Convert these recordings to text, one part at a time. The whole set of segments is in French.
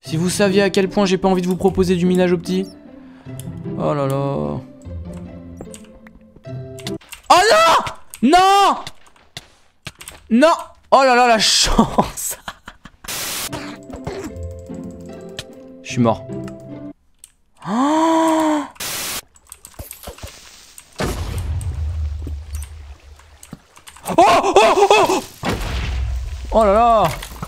Si vous saviez à quel point j'ai pas envie de vous proposer du minage au petit. Oh là là. Oh non! Non! Non! Oh là là, la chance! Je suis mort. Oh! Oh, oh, oh, oh, oh là là!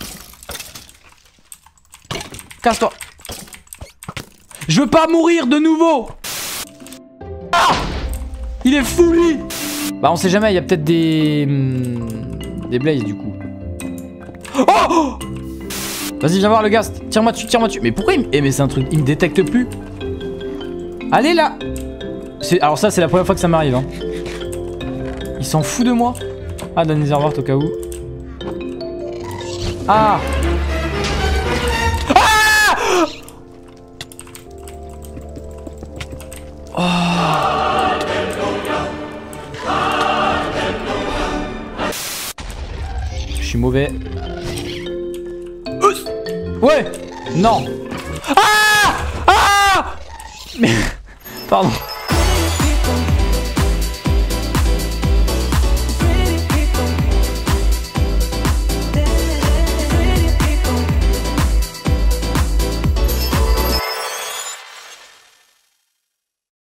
Casse-toi! Je veux pas mourir de nouveau! Ah! Il est fou lui! Bah on sait jamais, il y a peut-être des blazes du coup. Oh! Vas-y viens voir le gaz, tire-moi dessus, tire-moi dessus. Mais pourquoi il me... Eh mais c'est un truc, il me détecte plus. Allez là! Alors ça c'est la première fois que ça m'arrive hein. Il s'en fout de moi. Ah d'un netherwart au cas où. Ah! Ah! Oh! Je suis mauvais. Ouais! Non! Ah! Ah! Mais... Pardon.